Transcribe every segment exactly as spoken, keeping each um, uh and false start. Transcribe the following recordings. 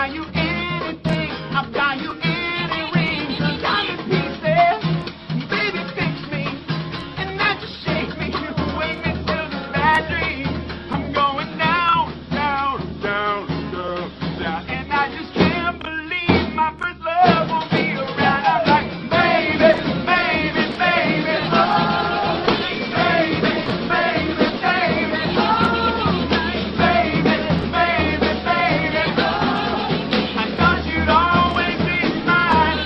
you anything, I'll buy you any ring. Diamond pieces, baby fix me, and not just shake me, wake me till the bad dream. I'm going down, down, down, down, down, and I just can't believe my first love won't be around. I'm like, baby, baby, baby, oh, baby, baby, baby, oh, baby, baby, baby, oh, I thought you'd always be mine.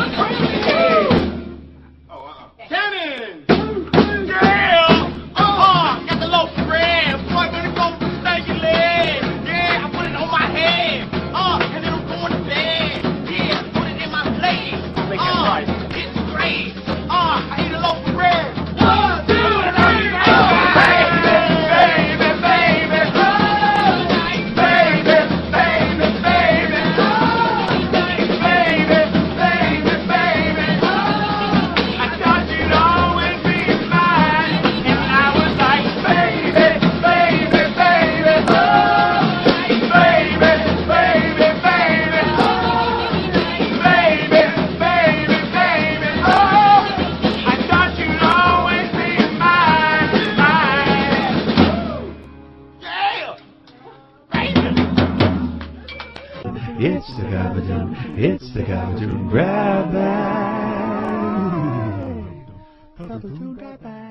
Oh, uh-uh. Cannon! Yeah! Uh-huh! Got the loaf of bread. Boy, when it goes to snake your leg. Yeah, I put it on my head. Uh, and then I'm going to bed. Yeah, put it in my plate. I think that's right. It's great. Uh, I eat a loaf of bread. One, two, three, four. Baby, baby, baby. Oh, baby, baby, baby. Oh, baby, baby, baby. Oh, I thought you'd always be mine. And I was like, baby, baby, baby. Oh, baby, baby, baby. Oh, baby, baby, baby. Oh, I thought you'd always be mine, mine. Yeah, baby. It's the Gabadoon, it's the Gabadoon grab bag. Gabadoon grab bag.